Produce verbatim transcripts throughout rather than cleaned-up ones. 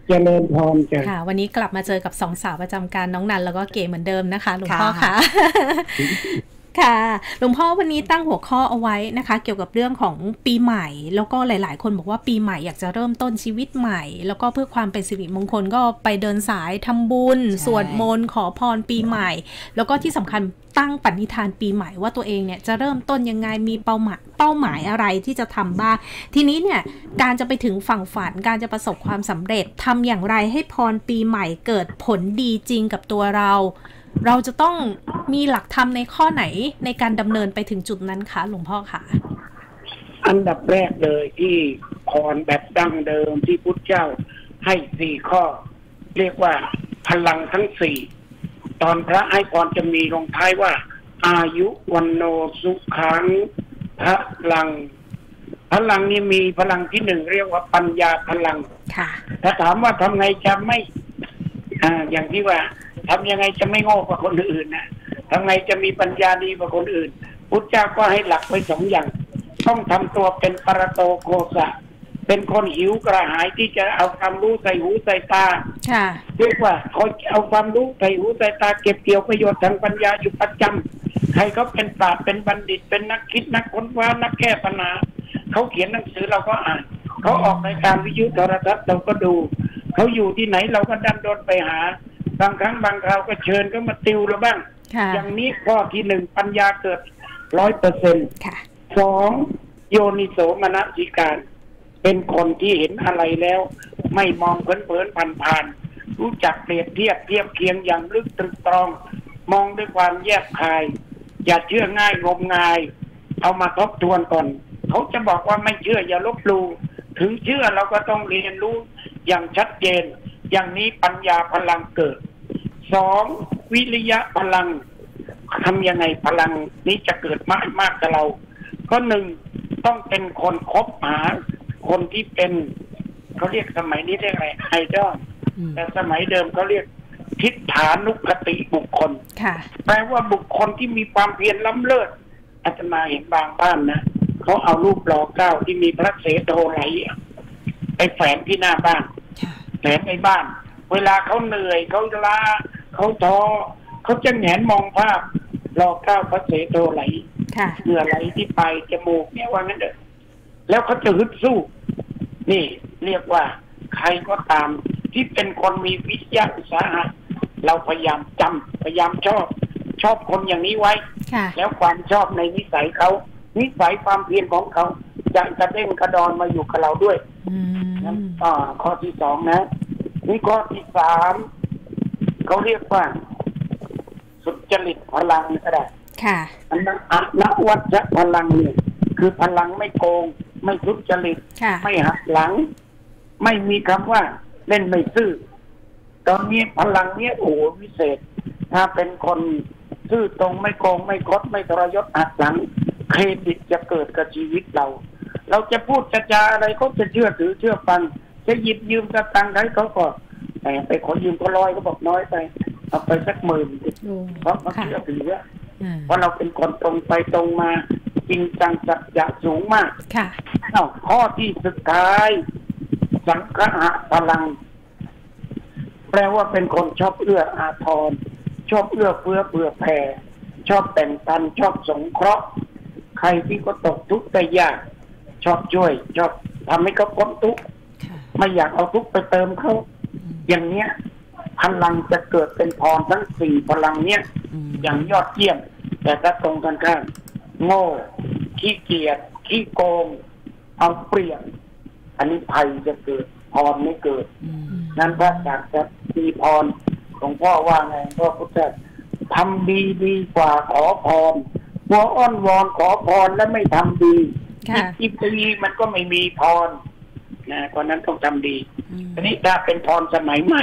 เจริญพรจ้ะค่ะวันนี้กลับมาเจอกับสองสาวประจำการน้องนันแล้วก็เก๋เหมือนเดิมนะคะหลวงพ่อค่ะค่ะหลวงพ่อวันนี้ตั้งหัวข้อเอาไว้นะคะเกี่ยวกับเรื่องของปีใหม่แล้วก็หลายๆคนบอกว่าปีใหม่อยากจะเริ่มต้นชีวิตใหม่แล้วก็เพื่อความเป็นสิริมงคลก็ไปเดินสายทำบุญสวดมนต์ขอพรปีใหม่แล้วก็ที่สำคัญตั้งปณิธานปีใหม่ว่าตัวเองเนี่ยจะเริ่มต้นยังไงมีเป้าหมายเป้าหมายอะไรที่จะทำบ้างทีนี้เนี่ยการจะไปถึงฝั่งฝันการจะประสบความสำเร็จทำอย่างไรให้พรปีใหม่เกิดผลดีจริงกับตัวเราเราจะต้องมีหลักธรรมในข้อไหนในการดำเนินไปถึงจุดนั้นคะหลวงพ่อคะอันดับแรกเลยที่พรแบบดั้งเดิมที่พุทธเจ้าให้สี่ข้อเรียกว่าพลังทั้งสี่ตอนพระให้พรจะมีลงท้ายว่าอายุวันโนสุขังพลังพลังนี้มีพลังที่หนึ่งเรียกว่าปัญญาพลังถ้าถามว่าทำไงจะไม่อ่าอย่างที่ว่าทำยังไงจะไม่โง่กว่าคนอื่นนะทำไงจะมีปัญญาดีกว่าคนอื่นพุทธเจ้าก็ให้หลักไว้สองอย่างต้องทำตัวเป็นปรโตโคสะเป็นคนหิวกระหายที่จะเอาความรู้ใส่หูใส่ตาเรียกว่าเขาเอาความรู้ใส่หูใส่ตาเก็บเกี่ยวประโยชน์ทางปัญญาอยู่ประจำใครเขาเป็นปราชญ์เป็นบัณฑิตเป็นนักคิดนักค้นคว้านักแก้ปัญหาเขาเขียนหนังสือเราก็อ่านเขาออกรายการวิทยุโทรทัศน์เราก็ดูเขาอยู่ที่ไหนเราก็ดันโดนไปหาบางครั้งบางคราวก็เชิญก็มาติวเราบ้างอย่างนี้ข้อที่หนึ่งปัญญาเกิดร้อยเปอร์เซ็นต์สองโยนิโสมนสิการเป็นคนที่เห็นอะไรแล้วไม่มองเพลินๆผ่านๆรู้จักเปรียบเทียบเทียบเคียงอย่างลึกตรึกตรองมองด้วยความแยบคายอย่าเชื่อง่ายงมงายเอามาทบทวนก่อนเขาจะบอกว่าไม่เชื่ออย่าลบหลู่ถึงเชื่อเราก็ต้องเรียนรู้อย่างชัดเจนอย่างนี้ปัญญาพลังเกิดสองวิริยะพลังทำยังไงพลังนี้จะเกิดมากมากกับเราก็หนึ่งต้องเป็นคนคบหาคนที่เป็นเขาเรียกสมัยนี้เรียกอะไรไอดอลแต่สมัยเดิมเขาเรียกทิฏฐานุคติบุคคลแปลว่าบุคคลที่มีความเพียรล้ำเลิศอาตมาเห็นบางบ้านนะเขาเอารูปหล่อเก้าที่มีพระเศโธไหลไปแฝงที่หน้าบ้านแฝงในบ้านเวลาเขาเหนื่อยเขาล้าเขาท้อเขาจะแงนมองภาพรอเก้าพระเศโธไหลเหงื่อไหลที่ปลายจมูกเนี่ยว่างั้นเด้อแล้วเขาจะฮึดสู้นี่เรียกว่าใครก็ตามที่เป็นคนมีวิทยาอุตสาหะเราพยายามจำพยายามชอบชอบคนอย่างนี้ไว้แล้วความชอบในนิสัยเขานิสัยความเพียรของเขาจะกระเด้งกระดอนมาอยู่กับเราด้วยนั่นอ่าข้อที่สองนะนี่ข้อที่สามเขาเรียกว่าสุจริตพลังก็ได้ค่ะอันนั้นอนวัชพลังเนี่ยคือพลังไม่โกงไม่ทุจริตไม่หักหลังไม่มีคำว่าเล่นไม่ซื่อตอนนี้พลังเนี้ยโอ้วิเศษถ้าเป็นคนซื่อตรงไม่โกงไม่คดไม่ทรยศหักหลังเครดิตจะเกิดกับชีวิตเราเราจะพูดจะจาอะไรเขาจะเชื่อถือเชื่อฟังจะหยิบยืมกระตังค์ให้เขาก็แต่ไปขอยืมก็ร้อยก็บอกน้อยไปเอาไปสักหมื่นเพราะเขาเชื่อถือเพราะเราเป็นคนตรงไปตรงมาจริงจังสัจจะสูงมากค่ะข้อที่สุดท้ายสังฆะพลังแปลว่าเป็นคนชอบเอื้ออาทรชอบเอื้อเฟื้อเผื่อแผ่ชอบแบ่งปันชอบสงเคราะห์ใครที่ก็ตกทุกข์ได้ยากชอบช่วยชอบทำให้เขาพ้นทุกข์ไม่อยากเอาทุกข์ไปเติมเขาอย่างเนี้ยพลังจะเกิดเป็นพรทั้งสี่พลังเนี้ยอย่างยอดเยี่ยมแต่ถ้าตรงกันข้ามโง่ขี้เกียจขี้โกงเอาเปรียบอันนี้ภัยจะเกิดพรไม่เกิดนั้นพระอยากจะมีพรของพ่อว่าไงพ่อพุทธะทำดีดีกว่าขอพรมัวอ้อนวอนขอพรแล้วไม่ทำดีคิดดีมันก็ไม่มีพรนะเพราะนั้นต้องทำดีทีนี้ถ้าเป็นพรสมัยใหม่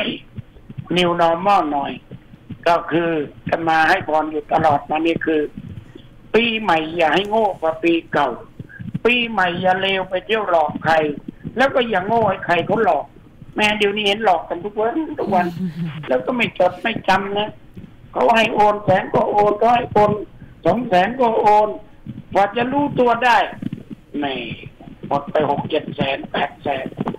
New Normal หน่อยก็คือจะมาให้พรอยู่ตลอดมานี่คือปีใหม่อย่าให้โง่กว่าปีเก่าปีใหม่อย่าเลวไปเที่ยวหลอกใครแล้วก็อย่าโง่ให้ใครเขาหลอกแม่เดี๋ยวนี้เห็นหลอกกันทุกวันทุกวันแล้วก็ไม่จดไม่จำนะเขาให้โอนแสนก็โอนก็ให้โอนสองแสนก็โอนกว่าจะรู้ตัวได้ไม่หมดไปหกเจ็ดแสนแปดแสน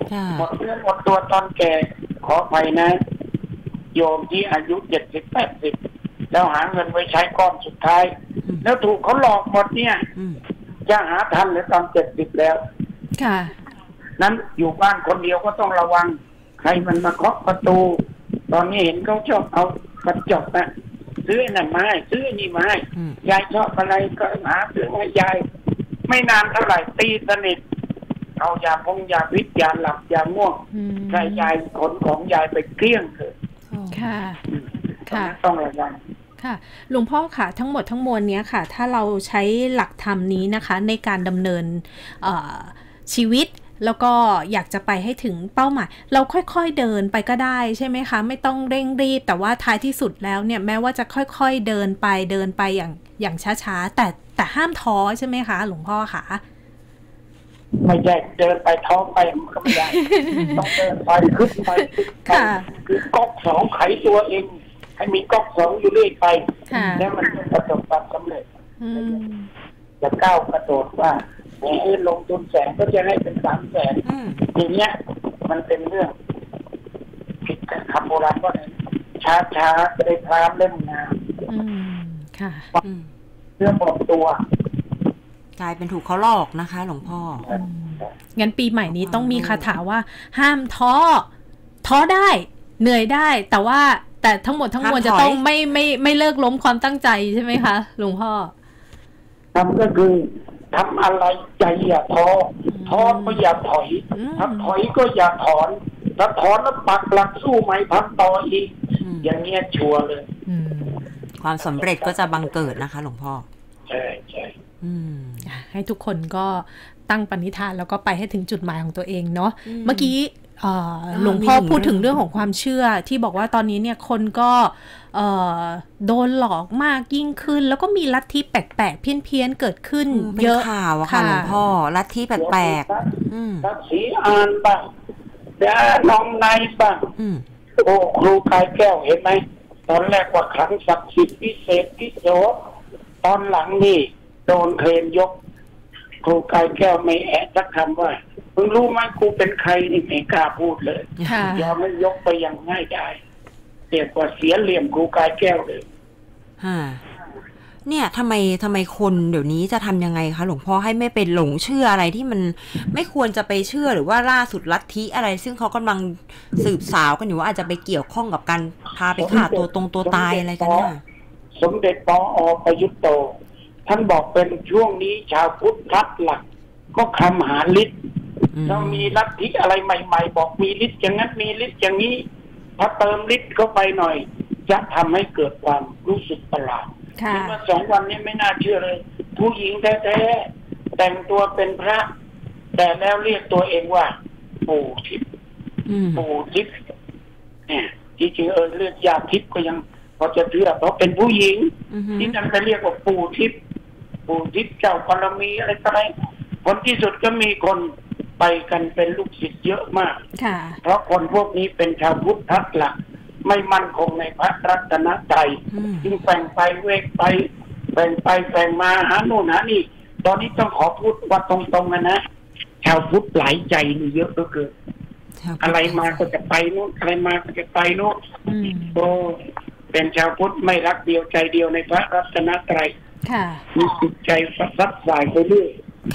หมดเนื้อหมดตัวตอนแก่ขอไปนะโยมที่อายุเจ็ดสิบแปดสิบแล้วหาเงินไว้ใช้ก้อนสุดท้ายแล้วถูกเขาหลอกหมดเนี่ยจะหาทันหรือตอนเจ็ดสิบแล้วค่ะนั้นอยู่บ้านคนเดียวก็ต้องระวังใครมันมาเคาะประตูตอนนี้เห็นเขาชอบเอากระจกนะซื้อนั่นมาให้ซื้อนี่มาให้ยายชอบอะไรก็หาซื้อให้ยายไม่นานเท่าไหร่ตีสนิทเอายาพงยาพิษยาหลับยาง่วงใส่ยายขนของยายไปเกลี้ยงเลยค่ะค่ะต้องระวังค่ะหลวงพ่อค่ะทั้งหมดทั้งมวลนี้ค่ะถ้าเราใช้หลักธรรมนี้นะคะในการดำเนินชีวิตแล้วก็อยากจะไปให้ถึงเป้าหมายเราค่อยๆเดินไปก็ได้ใช่ไหมคะไม่ต้องเร่งรีบแต่ว่าท้ายที่สุดแล้วเนี่ยแม้ว่าจะค่อยๆเดินไปเดินไปอย่างอย่างช้าๆแต่แต่ห้ามท้อใช่ไหมคะหลวงพ่อคะไม่ใช่เดินไปท้อไปมันก็ไม่ได้ต้องเดินไปขึ้นไปคือก๊อกสองไขตัวเองให้มีก๊อกสองอยู่เรื่อยไปแล้วมันจะประสบความสำเร็จจะก้าวกระโดดว่าแหมลงทุนแสนก็จะให้เป็นสามแสนอย่างเงี้ยมันเป็นเรื่องผิดกับคำโบราณว่าช้าช้าจะได้พรามเล่มงามค่ะเรื่องหมดตัวกลายเป็นถูกเขาหลอกนะคะหลวงพ่องั้นปีใหม่นี้ต้องมีคาถาว่าห้ามท้อท้อได้เหนื่อยได้แต่ว่าแต่ทั้งหมดทั้งมวลจะต้องไม่ไม่ไม่เลิกล้มความตั้งใจใช่ไหมคะหลวงพ่อทำก็คือทำอะไรใจอย่าท้อท้อก็อย่าถอยถ้าถอยก็อย่าถอนถ้าถอนแล้วปักหลักสู้ไหมทำต่ออีกอย่างเงี้ยชัวร์เลยความสำเร็จก็จะบังเกิดนะคะหลวงพ่อใช่ใช่ให้ทุกคนก็ตั้งปณิธานแล้วก็ไปให้ถึงจุดหมายของตัวเองเนาะเมื่อกี้หลวงพ่อพูดถึงเรื่องของความเชื่อที่บอกว่าตอนนี้เนี่ยคนก็โดนหลอกมากยิ่งขึ้นแล้วก็มีลัทธิแปลกๆเพี้ยนๆเกิดขึ้นเยอะข่าวอะค่ะหลวงพ่อลัทธิแปลกๆลัทธิอ่านบ้างเดี๋ยวน้องในบ้างโอ้ครูกายแก้วเห็นไหมตอนแรกว่าขังศักดิ์สิทธิ์พิเศษพิโสตอนหลังนี่โดนเคลนยกครูกายแก้วไม่แอะสักคำว่ามึงรู้ไหมกูเป็นใครนี่ไม่กล้าพูดเลยยอมไม่ยกไปอย่างง่ายดายเสียกว่าเสียเหลี่ยมครูกายแก้วเลยฮะเนี่ยทำไมทำไมคนเดี๋ยวนี้จะทำยังไงคะหลวงพ่อให้ไม่เป็นหลงเชื่ออะไรที่มันไม่ควรจะไปเชื่อหรือว่าล่าสุดลัทธิอะไรซึ่งเขากำลังสืบสาวกันอยู่ว่าอาจจะไปเกี่ยวข้องกับการพาไปฆ่าตัวตรงตัวตายอะไรกันเนี่ยสมเด็จปอ.ประยุทธ์โตท่านบอกเป็นช่วงนี้ชาวพุทธพลัดหลักก็คำหาฤทธิ์เรามีลัทธิอะไรใหม่ๆบอกมีฤทธิ์อย่างนั้นมีฤทธิ์อย่างนี้ถ้าเติมฤทธิ์เข้าไปหน่อยจะทำให้เกิดความรู้สึกประหลาดเมื่อสองวันนี้ไม่น่าเชื่อเลยผู้หญิงแท้ๆแต่งตัวเป็นพระแต่แล้วเรียกตัวเองว่าปู่ทิพย์ปู่ทิพย์เนี่ยจริงๆเออเรียกยาทิพย์ก็ยังพอจะเชื่อเพราะเป็นผู้หญิงที่นั่นจะเรียกว่าปู่ทิพย์ปู่ทิพย์เจ้าบารมีอะไรต่ออะไรผลที่สุดก็มีคนไปกันเป็นลูกศิษย์เยอะมากเพราะคนพวกนี้เป็นชาวพุทธทัศน์หลักไม่มั่นคงในพระรัตนตรัยจึงแฝงไปเวกไปแฝงไปแฝงมาหาโน่นหานี่ตอนนี้ต้องขอพูดว่าตรงๆนะนะชาวพุทธหลายใจนี่เยอะก็เกินอะไรมาก็จะไปโน่นอะไรมาก็จะไปโน่นโอ้เป็นชาวพุทธไม่รักเดียวใจเดียวในพระรัตนตรัยมีจิตใจซัดสายไปเรื่อย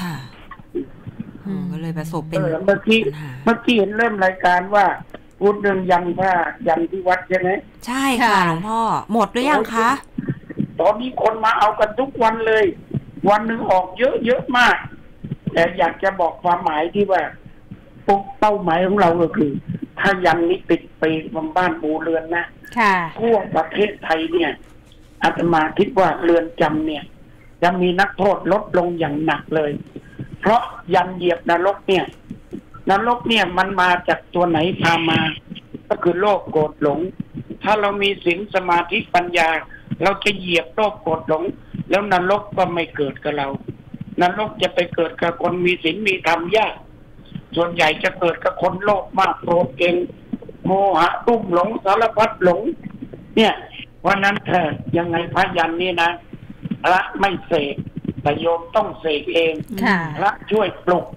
ก็เลยประสบเป็นเมื่อกี้เมื่อกี้เห็นเริ่มรายการว่าพูดเรื่องยันผ้ายันที่วัดใช่ไหมใช่ค่ะหลวงพ่อหมดหรือยังคะตอนนี้คนมาเอากันทุกวันเลยวันหนึ่งออกเยอะเยอะมากแต่อยากจะบอกความหมายที่ว่าปุ๊บเป้าหมายของเราก็คือถ้ายันนี้ติดไปบนบ้านปูเรือนนะทั่วประเทศไทยเนี่ยอาตมาคิดว่าเรือนจำเนี่ยจะมีนักโทษลดลงอย่างหนักเลยเพราะยันเหยียบนรกเนี่ยนรกเนี่ยมันมาจากตัวไหนพามาก็คือโลภโกรธหลงถ้าเรามีศีลสมาธิปัญญาเราจะเหยียบโลภโกรธหลงแล้วนรกก็ไม่เกิดกับเรานรกจะไปเกิดกับคนมีศีลมีธรรมยากส่วนใหญ่จะเกิดกับคนโลภมากโกรธเก่งโมหะรุ่มหลงสารพัดหลงเนี่ยวันนั้นเธอยังไงพระยันนี่นะพระไม่เสกแต่โยมต้องเสกเองพระช่วยปลุก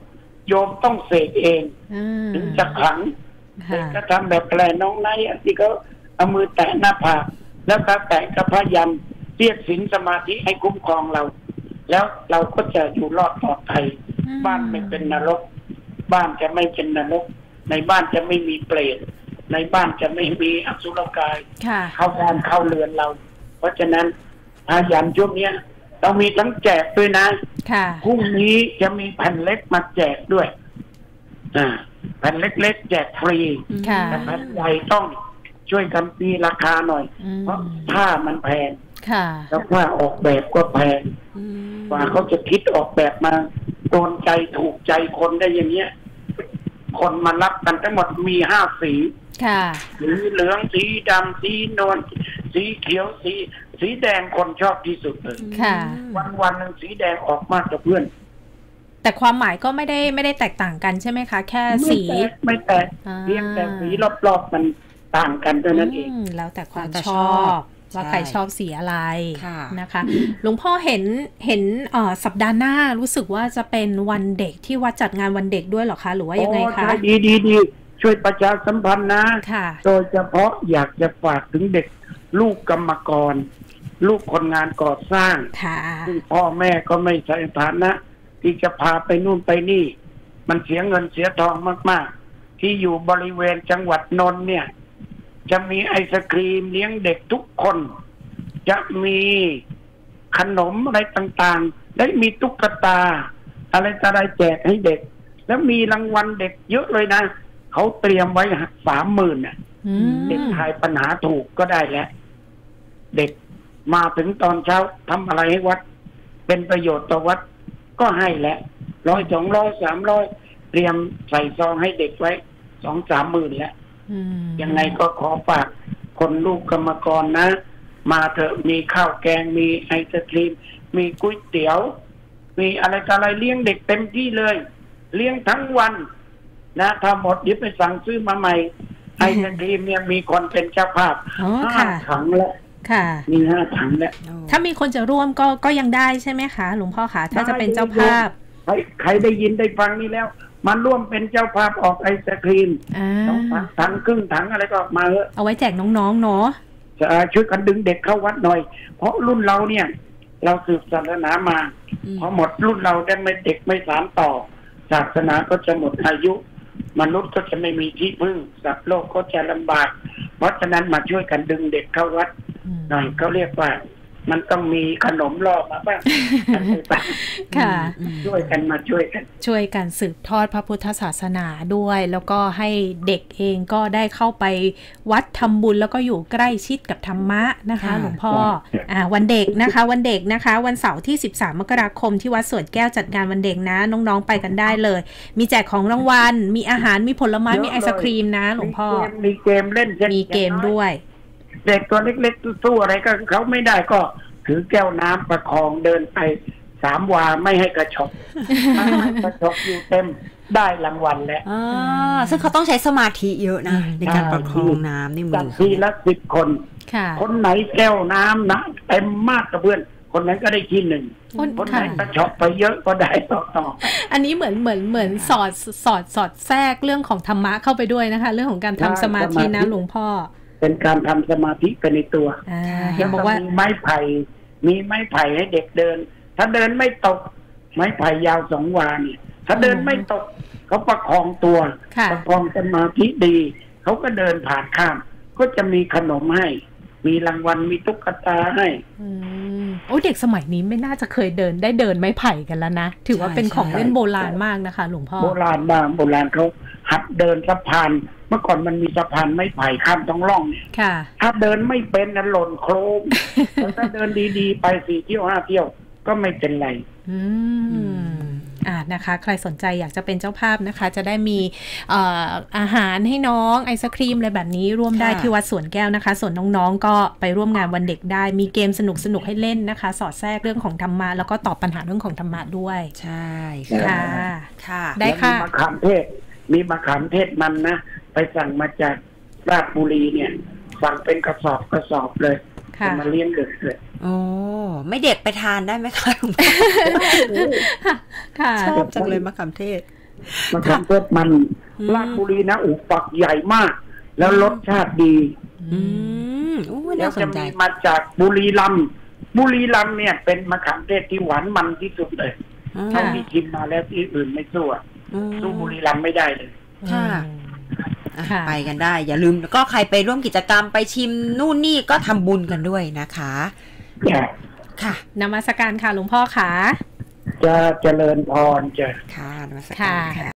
โยมต้องเสกเองถึงจะขลังเสกก็ทำแบบแปลน้องไนท์ที่เขาเอามือแตะหน้าผากแล้วก็แตะกับพยัญชนะเรียกศีลสมาธิให้คุ้มครองเราแล้วเราก็จะอยู่รอดปลอดภัยบ้านไม่เป็นนรกบ้านจะไม่เป็นนรกในบ้านจะไม่มีเปรตในบ้านจะไม่มีอสุรกายเข้าบ้านเข้าเรือนเราเพราะฉะนั้นพายันช่วงนี้เรามีทั้งแจกด้วยนะพรุ่งนี้จะมีแผ่นเล็กมาแจกด้วยอ่าแผ่นเล็กๆแจกฟรีแต่แผ่นใหญ่ต้องช่วยกันตีราคาหน่อยเพราะผ้ามันแพงแล้วผ้าออกแบบก็แพงกว่าเขาจะคิดออกแบบมาโดนใจถูกใจคนได้อย่างเงี้ยคนมารับกันทั้งหมดมีห้าสีสีเหลืองสีดำสีนวลสีเขียวสีสีแดงคนชอบที่สุดเลยวันวันหนึ่งสีแดงออกมากกับเพื่อนแต่ความหมายก็ไม่ได้ไม่ได้แตกต่างกันใช่ไหมคะแค่สีไม่แตกเพียงแต่สีรอบๆมันต่างกันเท่านั้นเองแล้วแต่ความชอบว่าใครชอบสีอะไรนะคะหลวงพ่อเห็นเห็นสัปดาห์หน้ารู้สึกว่าจะเป็นวันเด็กที่วัดจัดงานวันเด็กด้วยหรอคะหรือว่ายังไงคะดีดีดีช่วยประชาสัมพันธ์นะโดยเฉพาะอยากจะฝากถึงเด็กลูกกรรมกรลูกคนงานก่อสร้างซึ่งพ่อแม่ก็ไม่ใช่ฐานะที่จะพาไปนู่นไปนี่มันเสียเงินเสียทองมากๆที่อยู่บริเวณจังหวัดนนท์เนี่ยจะมีไอศกรีมเลี้ยงเด็กทุกคนจะมีขนมอะไรต่างๆและมีตุ๊กตาอะไรต่ออะไรแจกให้เด็กแล้วมีรางวัลเด็กเยอะเลยนะเขาเตรียมไว้สามหมื่นน่ะเด็กทายปัญหาถูกก็ได้แล้วเด็กมาถึงตอนเช้าทำอะไรให้วัดเป็นประโยชน์ต่อวัดก็ให้แหละร้อยสองร้อยสามร้อยเตรียมใส่ซองให้เด็กไว้สองสามหมื่นแล้วยังไงก็ขอฝากคนลูกกรรมกรนะมาเถอะมีข้าวแกงมีไอศกรีมมีก๋วยเตี๋ยวมีอะไรต่ออะไรเลี้ยงเด็กเต็มที่เลยเลี้ยงทั้งวันนะถ้าหมดเดี๋ยวไปสั่งซื้อมาใหม่ไอศกรีมเนี่ยมีคนเป็นเจ้าภาพห้าถังแล้วมีห้าถังแล้วถ้ามีคนจะร่วมก็ก็ยังได้ใช่ไหมคะหลวงพ่อคะถ้าจะเป็นเจ้าภาพใครใครได้ยินได้ฟังนี่แล้วมันร่วมเป็นเจ้าภาพออกไอศกรีมต้องถังครึ่งถังอะไรก็ออกมาเถอะเอาไว้แจกน้องๆเนาะจะช่วยกันดึงเด็กเข้าวัดหน่อยเพราะรุ่นเราเนี่ยเราสืบศาสนามาพอหมดรุ่นเราได้ไม่เด็กไม่สานต่อศาสนาก็จะหมดอายุมนุษย์ก็จะไม่มีที่พึ่งสัตว์โลกก็จะลำบากเพราะฉะนั้นมาช่วยกันดึงเด็กเข้าวัดหน่อยเขาเรียกว่ามันต้องมีขนมรอบมาบ้างค่ะช่วยกันมาช่วยกันช่วยกันสืบทอดพระพุทธศาสนาด้วยแล้วก็ให้เด็กเองก็ได้เข้าไปวัดทำบุญแล้วก็อยู่ใกล้ชิดกับธรรมะนะคะหลวงพ่ออ่าวันเด็กนะคะวันเด็กนะคะวันเสาร์ที่สิบสามมกราคมที่วัดสวนแก้วจัดงานวันเด็กนะน้องๆไปกันได้เลยมีแจกของรางวัลมีอาหารมีผลไม้มีไอศครีมนะหลวงพ่อมีเกมเล่นมีเกมด้วยเด็กตัวเล็กๆสู้อะไรก็เขาไม่ได้ก็ถือแก้วน้ำประคองเดินไปสามวาไม่ให้กระชอกไม่กระชอกอยู่เต็มได้รางวัลแล้วซึ่งเขาต้องใช้สมาธิเยอะนะในการประคองน้ำในมือทีละสิบคนคนไหนแก้วน้ำนะเต็มมากกับเพื่อนคนนั้นก็ได้ที่หนึ่งคนไหนกระชอกไปเยอะก็ได้ต่อต่ออันนี้เหมือนเหมือนเหมือนสอดสอดสอดแทรกเรื่องของธรรมะเข้าไปด้วยนะคะเรื่องของการทำสมาธินะหลวงพ่อเป็นการทำสมาธิไปในตัวยังบอกว่ามีไม้ไผ่มีไม้ไผ่ให้เด็กเดินถ้าเดินไม่ตกไม้ไผ่ยาวสองวาเนี่ยถ้าเดินไม่ตกเขาประคองตัวประคองสมาธิดีเขาก็เดินผ่านข้ามก็จะมีขนมให้มีรางวัลมีตุ๊กตาให้โอ้เด็กสมัยนี้ไม่น่าจะเคยเดินได้เดินไม้ไผ่กันแล้วนะถือว่าเป็นของเล่นโบราณมากนะคะหลวงพ่อโบราณบ้างโบราณเขาหัดเดินสะพานเมื่อก่อนมันมีสะพานไม้ไผ่ข้ามท้องร่องเนี่ยถ้าเดินไม่เป็นนั้นหล่นโครมถ้าเดินดีๆไปสี่เที่ยวห้าเที่ยวก็ไม่เป็นไรอืมอ่านะคะใครสนใจอยากจะเป็นเจ้าภาพนะคะจะได้มีเอ่ออาหารให้น้องไอศครีมอะไรแบบนี้ร่วมได้ที่วัดสวนแก้วนะคะส่วนน้องๆก็ไปร่วมงานวันเด็กได้มีเกมสนุกๆให้เล่นนะคะสอดแทรกเรื่องของธรรมะแล้วก็ตอบปัญหาเรื่องของธรรมะด้วยใช่ค่ะค่ะได้ค่ะมีมะขามเทศมีมะขามเทศมันนะไปสั่งมาจากราชบุรีเนี่ยสั่งเป็นกระสอบกระสอบเลยจะมาเลี้ยงเด็กเลยโอ้ไม่เด็กไปทานได้ไหมคะค่ะชอบจังเลยมะขามเทศมะขามเทศมันราชบุรีนะอุฝักใหญ่มาก แล้วรสชาติดีอืมอู้แล้น่าว สจะนใจมีมาจากบุรีรัมย์บุรีรัมย์เนี่ยเป็นมะขามเทศที่หวานมันที่สุดเลยอืมเท่าที่ชิมมาแล้วที่อื่นไม่สู้อะอืมสู้บุรีรัมย์ไม่ได้เลยค่ะ อ่ะค่ะไปกันได้ อย่าลืมก็ใครไปร่วมกิจกรรมไปชิมนู่นนี่ก็ทำบุญกันด้วยนะคะจะค่ะนมัสการค่ะหลวงพ่อค่ะจะเจริญพรจะค่ะนมัสการค่ะค่ะ